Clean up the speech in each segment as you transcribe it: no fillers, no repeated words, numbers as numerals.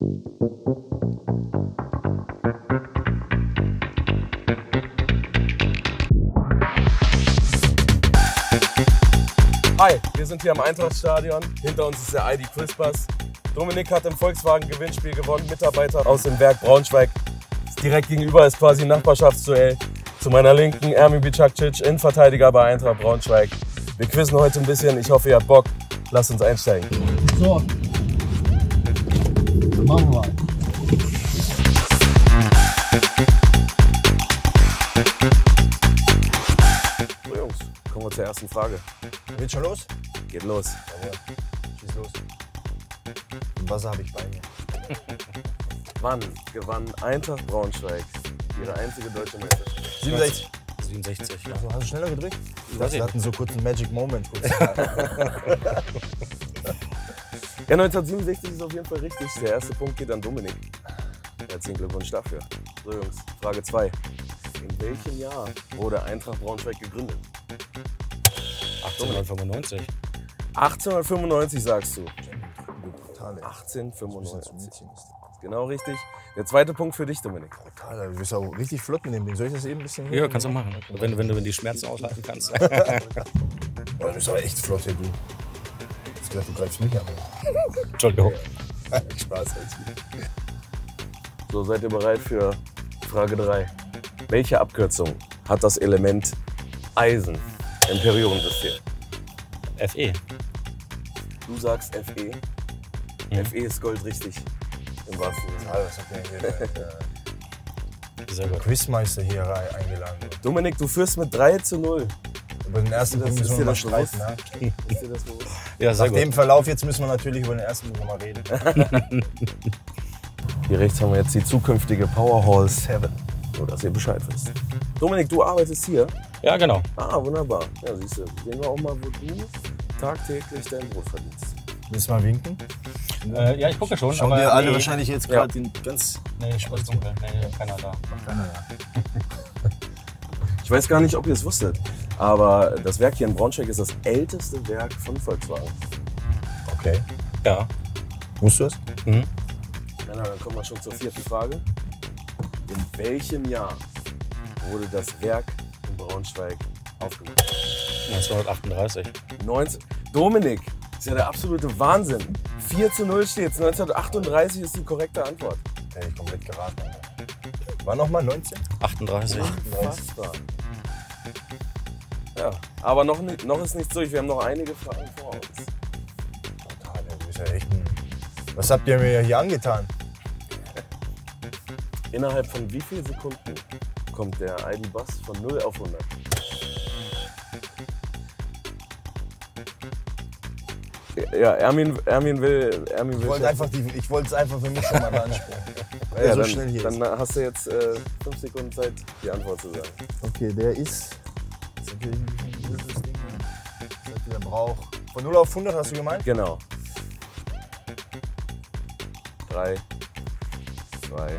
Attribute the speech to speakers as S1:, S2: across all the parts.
S1: Hi, wir sind hier am Eintrachtstadion. Hinter uns ist der ID Quizbus. Dominik hat im Volkswagen-Gewinnspiel gewonnen. Mitarbeiter aus dem Werk Braunschweig. Direkt gegenüber ist quasi ein Nachbarschaftsduell. Zu meiner Linken Ermin Bicakcic, Innenverteidiger bei Eintracht Braunschweig. Wir quizzen heute ein bisschen. Ich hoffe, ihr habt Bock. Lasst uns einsteigen.
S2: So, machen wir.
S1: So Jungs, kommen wir zur ersten Frage.
S2: Geht schon los?
S1: Geht los.
S2: Jawohl. Schieß los. Und Wasser habe ich bei mir.
S1: Wann gewann Eintracht Braunschweig ihre einzige deutsche Meisterschaft?
S2: 67.
S3: 67, ja.
S2: Also, hast du schneller gedrückt?
S3: Weiß ich
S2: Wir hatten so kurz einen Magic Moment.
S1: Ja, 1967 ist auf jeden Fall richtig. Der erste Punkt geht an Dominik. Herzlichen Glückwunsch dafür. So Jungs, Frage 2. In welchem Jahr wurde Eintracht Braunschweig gegründet?
S3: 1895.
S1: 1895 sagst du.
S2: Brutal, ey.
S1: 1895. Genau richtig. Der zweite Punkt für dich, Dominik.
S2: Brutal, du bist auch richtig flott mit dem Ding. Soll ich das eben ein bisschen?
S3: Ja, kannst du machen. Wenn du die Schmerzen aushalten kannst.
S2: Oh, du bist aber echt flott, hey, du. Ich dachte, du greifst mich an.
S3: Entschuldigung.
S2: Spaß, alles gut.
S1: So, seid ihr bereit für Frage 3? Welche Abkürzung hat das Element Eisen im Periodensystem?
S3: FE.
S1: Du sagst Fe. Fe ist Gold richtig. Im wahrsten Sinne.
S2: Was hat mir hier
S3: Sehr
S2: der
S3: gut.
S2: Quizmeister hier eingeladen?
S1: Dominik, du führst mit 3-0.
S2: Über den ersten Punkt müssen wir mal streiten. Ne?
S1: Ist dir das bewusst?
S3: Ja, sehr
S2: Nach
S3: gut.
S2: dem Verlauf jetzt müssen wir natürlich über den ersten Punkt nochmal reden.
S1: Hier rechts haben wir jetzt die zukünftige Power Hall 7. Nur, dass ihr Bescheid wisst. Dominik, du arbeitest hier.
S3: Ja, genau.
S1: Ah, wunderbar. Ja, siehst du. Sehen wir auch mal, wo du tagtäglich dein Brot verdienst.
S2: Müssen wir winken?
S3: Ja, ich gucke schon.
S2: Schauen
S3: aber
S2: wir alle
S3: nee.
S2: wahrscheinlich jetzt
S1: Ja.
S2: gerade den ganz...
S3: Nee, ist dunkel. Nee, keiner da.
S2: Keiner da.
S1: Ich weiß gar nicht, ob ihr es wusstet, aber das Werk hier in Braunschweig ist das älteste Werk von Volkswagen.
S2: Okay.
S3: Ja.
S2: Wusstest du es?
S3: Mhm.
S1: Na, dann kommen wir schon zur vierten Frage. In welchem Jahr wurde das Werk in Braunschweig aufgemacht?
S3: 1938.
S1: 19. Dominik, ist ja der absolute Wahnsinn. 4-0 steht's. 1938 ist die korrekte Antwort.
S2: Hätte ich komplett geraten. War nochmal 19?
S3: 38.
S1: Unfassbar. Ja, aber noch ist nichts durch. Wir haben noch einige Fragen vor uns.
S2: Total, du bist ja echt ein... Was habt ihr mir hier angetan?
S1: Innerhalb von wie vielen Sekunden kommt der ID Bus von 0 auf 100? Ja, Ermin will.
S2: Ich wollte es einfach für mich schon mal beanspruchen. Weil
S1: Ja,
S2: so
S1: dann,
S2: schnell hier ist.
S1: dann hast du jetzt 5 Sekunden Zeit, die Antwort zu sagen.
S2: Okay, der ist... Das ist natürlich ein blödes Ding. Das hat der Brauch. Von 0 auf 100 hast du gemeint?
S1: Genau. 3, 2, 1.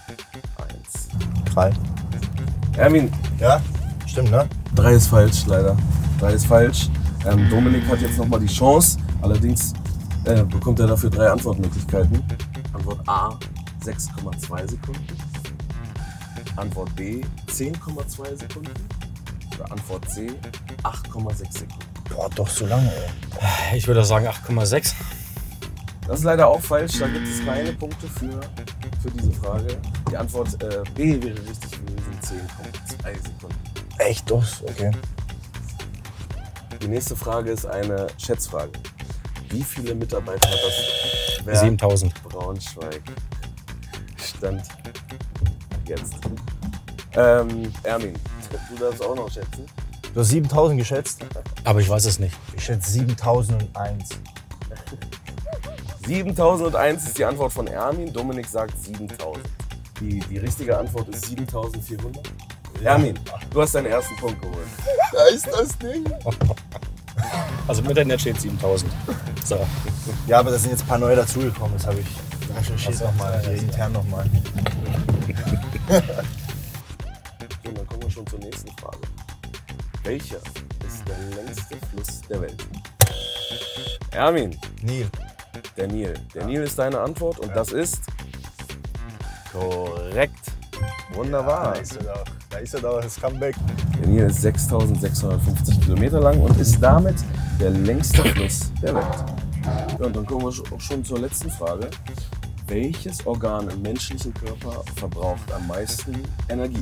S2: 3.
S1: Ermin,
S2: Ja? Stimmt, ne?
S1: 3 ist falsch, leider. 3 ist falsch. Dominik hat jetzt nochmal die Chance. Allerdings bekommt er dafür 3 Antwortmöglichkeiten. Antwort A, 6,2 Sekunden. Antwort B, 10,2 Sekunden. Oder Antwort C, 8,6 Sekunden.
S2: Boah, doch so lange, ey.
S3: Ich würde sagen 8,6.
S1: Das ist leider auch falsch. Da gibt es keine Punkte für diese Frage. Die Antwort B wäre richtig gewesen, 10,2 Sekunden.
S2: Echt doch? Okay.
S1: Die nächste Frage ist eine Schätzfrage. Wie viele Mitarbeiter hat das Werk
S3: 7000.
S1: Braunschweig? Stand jetzt. Ermin, du darfst auch noch schätzen.
S2: Du hast 7000 geschätzt?
S3: Aber ich weiß es nicht.
S2: Ich schätze 7001.
S1: 7001 ist die Antwort von Ermin. Dominik sagt 7000. Die richtige Antwort ist 7400. Ermin, du hast deinen ersten Punkt geholt.
S2: Da ist das Ding.
S3: Also im Internet steht 7000. So.
S2: Ja, aber da sind jetzt ein paar neue dazugekommen. Das habe ich recherchiert nochmal, hier intern nochmal.
S1: So, dann kommen wir schon zur nächsten Frage. Welcher ist der längste Fluss der Welt? Ermin,
S2: Nil.
S1: Der Nil. Der Nil ist deine Antwort und das ist korrekt. Wunderbar.
S2: Da ist er doch, das Comeback.
S1: Der Nil ist 6.650 Kilometer lang und ist damit der längste Fluss der Welt. Ja, und dann kommen wir auch schon zur letzten Frage. Welches Organ im menschlichen Körper verbraucht am meisten Energie?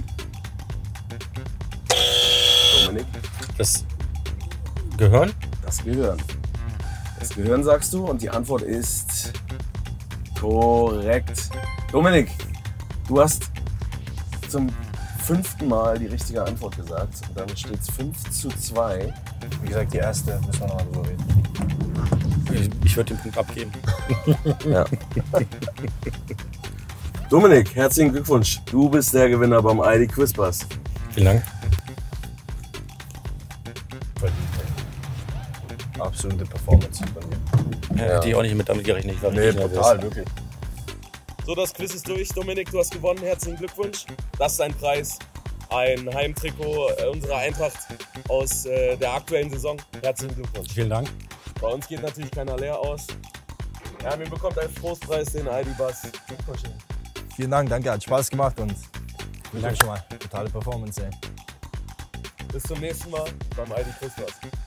S1: Dominik?
S3: Das Gehirn?
S1: Das Gehirn. Das Gehirn sagst du und die Antwort ist korrekt. Dominik, du hast zum 5. Mal die richtige Antwort gesagt. Und damit steht es 5:2.
S2: Wie gesagt, die erste, müssen wir noch mal drüber reden.
S3: Ich würde den Punkt abgeben.
S1: Ja. Dominik, herzlichen Glückwunsch. Du bist der Gewinner beim ID Quizbus.
S3: Vielen Dank.
S2: Absolute Performance von dir.
S3: Hätte ich auch nicht damit gerechnet. Ich war
S2: Nee,
S3: richtig nervös.
S2: total, wirklich.
S1: So, das Quiz ist durch. Dominik, du hast gewonnen. Herzlichen Glückwunsch. Das ist dein Preis. Ein Heimtrikot unserer Eintracht aus der aktuellen Saison. Herzlichen Glückwunsch.
S3: Vielen Dank.
S1: Bei uns geht natürlich keiner leer aus. Ja, mir bekommt als Trostpreis den ID-Bus.
S2: Vielen Dank, danke, hat Spaß gemacht und vielen Dank schon mal. Totale Performance, ey.
S1: Bis zum nächsten Mal beim ID Quizbus.